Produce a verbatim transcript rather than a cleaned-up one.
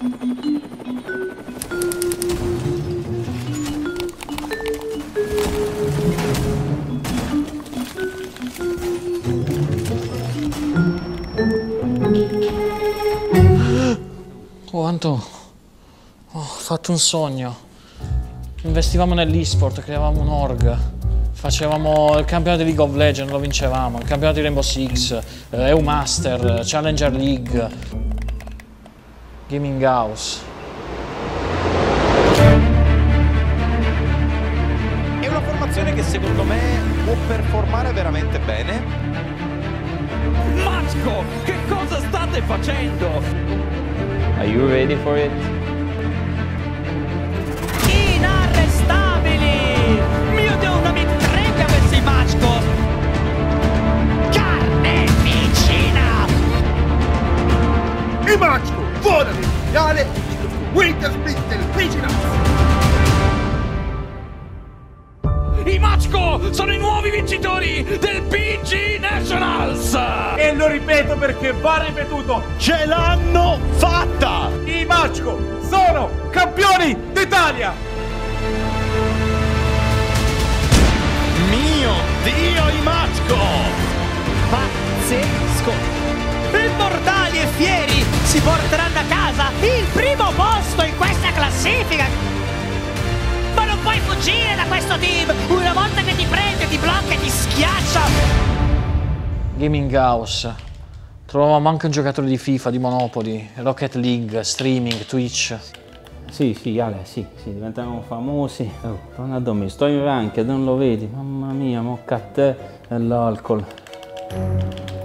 Oh, Anto, ho fatto un sogno. Investivamo nell'esport, creavamo un org. Facevamo il campionato di League of Legends, lo vincevamo, il campionato di Rainbow Six, eh, E U Master, Challenger League, Gaming House. È una formazione che secondo me può performare veramente bene. Machko, che cosa state facendo? Are you ready for it? Inarrestabili! Mio Dio, una mitretta questi Machko! Carneficina! E Machko, vola nel finale di questo Winter Split del P G Nationals! I Machko sono i nuovi vincitori del P G Nationals! E lo ripeto perché va ripetuto! Ce l'hanno fatta! I Machko sono campioni d'Italia! Mio Dio, i Machko! Pazzesco! Immortali e fieri si porteranno a casa il primo posto in questa classifica! Ma non puoi fuggire da questo team! Una volta che ti prende, ti blocca e ti schiaccia! Gaming House. Trovavamo anche un giocatore di FIFA, di Monopoly, Rocket League, streaming, Twitch. Sì, sì, Ale, sì, sì, diventavamo famosi. Oh, Ronaldo, mi sto in rank, non lo vedi? Mamma mia, mocca a te e l'alcol.